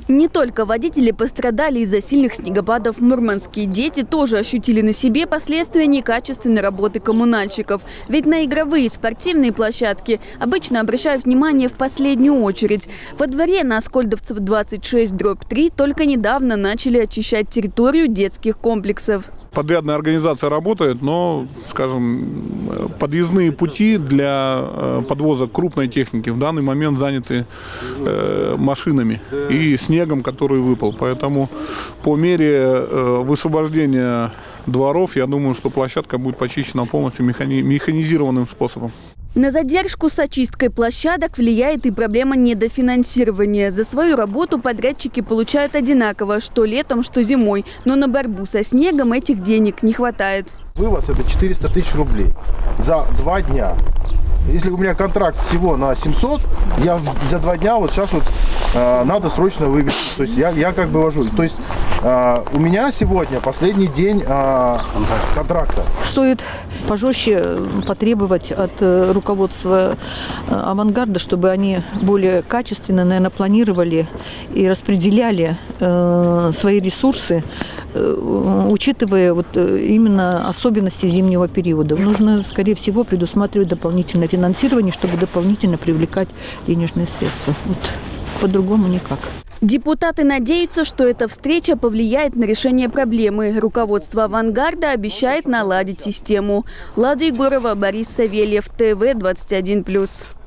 Не только водители пострадали из-за сильных снегопадов в Мурманске. Дети тоже ощутили на себе последствия некачественной работы коммунальщиков. Ведь на игровые спортивные площадки обычно обращают внимание в последнюю очередь. Во дворе на Аскольдовцев 26/3 только недавно начали очищать территорию детских комплексов. Подрядная организация работает, но, скажем, подъездные пути для подвоза крупной техники в данный момент заняты машинами и снегом, который выпал. Поэтому по мере высвобождения дворов, я думаю, что площадка будет почищена полностью механизированным способом. На задержку с очисткой площадок влияет и проблема недофинансирования. За свою работу подрядчики получают одинаково, что летом, что зимой. Но на борьбу со снегом этих денег не хватает. Вывоз – это 400 тысяч рублей за 2 дня. Если у меня контракт всего на 700, я за 2 дня вот сейчас вот надо срочно вывести. То есть я как бы вожу. То есть у меня сегодня последний день контракта. Стоит пожестче потребовать от руководства «Авангарда», чтобы они более качественно, наверное, планировали и распределяли свои ресурсы, учитывая вот именно особенности зимнего периода. Нужно, скорее всего, предусматривать дополнительное финансирование, чтобы дополнительно привлекать денежные средства. Вот. По-другому никак. Депутаты надеются, что эта встреча повлияет на решение проблемы. Руководство «Авангарда» обещает наладить систему. Лада Егорова, Борис Савельев, ТВ 21+.